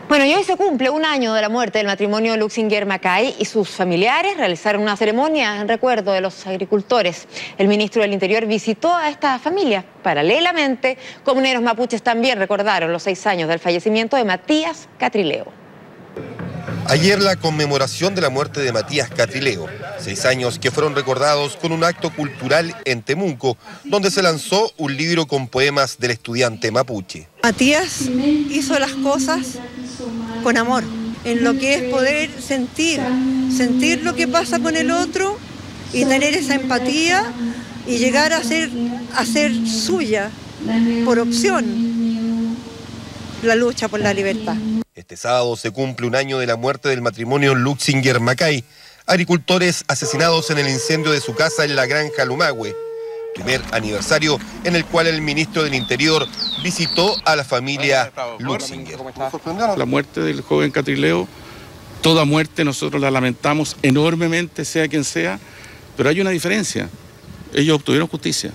Bueno, y hoy se cumple un año de la muerte del matrimonio Luxinger-Macay y sus familiares realizaron una ceremonia en recuerdo de los agricultores. El ministro del Interior visitó a esta familia. Paralelamente, comuneros mapuches también recordaron los 6 años del fallecimiento de Matías Catrileo. Ayer la conmemoración de la muerte de Matías Catrileo, 6 años que fueron recordados con un acto cultural en Temuco, donde se lanzó un libro con poemas del estudiante mapuche. Matías hizo las cosas con amor, en lo que es poder sentir lo que pasa con el otro y tener esa empatía y llegar a ser suya, por opción, la lucha por la libertad. Este sábado se cumple un año de la muerte del matrimonio Luxinger-Macay, agricultores asesinados en el incendio de su casa en la granja Lumagüe. Primer aniversario en el cual el ministro del Interior visitó a la familia Luxinger. La muerte del joven Catrileo, toda muerte nosotros la lamentamos enormemente, sea quien sea, pero hay una diferencia. Ellos obtuvieron justicia.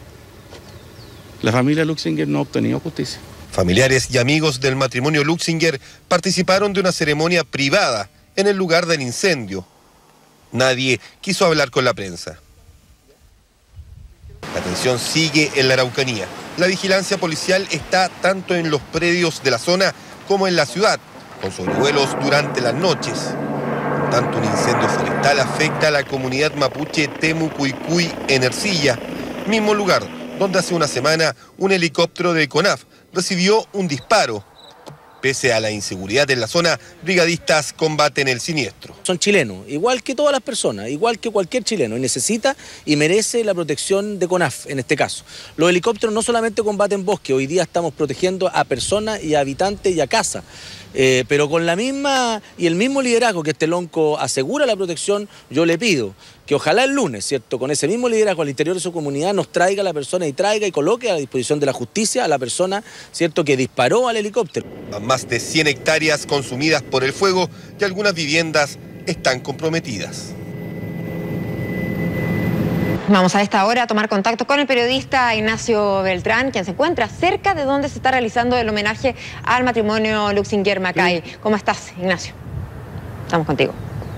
La familia Luxinger no ha obtenido justicia. Familiares y amigos del matrimonio Luxinger participaron de una ceremonia privada en el lugar del incendio. Nadie quiso hablar con la prensa. La tensión sigue en la Araucanía. La vigilancia policial está tanto en los predios de la zona como en la ciudad, con sobrevuelos durante las noches. Por tanto, un incendio forestal afecta a la comunidad mapuche Temucuicuy en Ercilla, mismo lugar donde hace una semana un helicóptero de CONAF recibió un disparo. Pese a la inseguridad en la zona, brigadistas combaten el siniestro. Son chilenos, igual que todas las personas, igual que cualquier chileno, y necesita y merece la protección de CONAF en este caso. Los helicópteros no solamente combaten bosque, hoy día estamos protegiendo a personas y a habitantes y a casas. Pero con la misma y el mismo liderazgo que este lonco asegura la protección, yo le pido que ojalá el lunes, ¿cierto?, con ese mismo liderazgo al interior de su comunidad nos traiga a la persona y traiga y coloque a la disposición de la justicia a la persona, ¿cierto?, que disparó al helicóptero. Más de 100 hectáreas consumidas por el fuego y algunas viviendas están comprometidas. Vamos a esta hora a tomar contacto con el periodista Ignacio Beltrán, quien se encuentra cerca de donde se está realizando el homenaje al matrimonio Luxinger-Macay. ¿Cómo estás, Ignacio? Estamos contigo.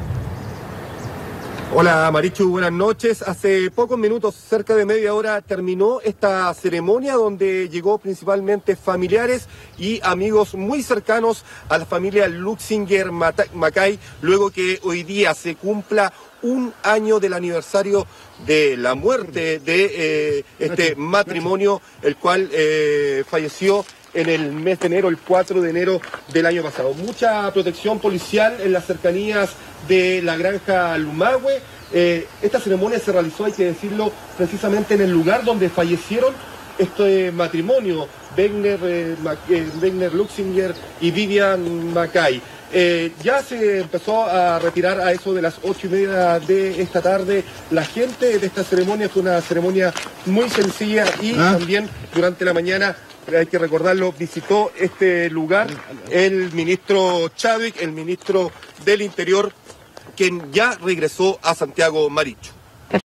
Hola Marichu, buenas noches. Hace pocos minutos, cerca de media hora, terminó esta ceremonia donde llegó principalmente familiares y amigos muy cercanos a la familia Luxinger-Macay, luego que hoy día se cumpla un año del aniversario de la muerte de este matrimonio, el cual falleció en el mes de enero, el 4 de enero del año pasado. Mucha protección policial en las cercanías de la granja Lumagüe. Esta ceremonia se realizó, hay que decirlo, precisamente en el lugar donde fallecieron este matrimonio, Wegner Luxinger y Vivian Macay. Ya se empezó a retirar a eso de las 8:30 de esta tarde la gente de esta ceremonia. Fue una ceremonia muy sencilla y también durante la mañana, hay que recordarlo, visitó este lugar el ministro Chadwick, el ministro del Interior, quien ya regresó a Santiago, Marichu.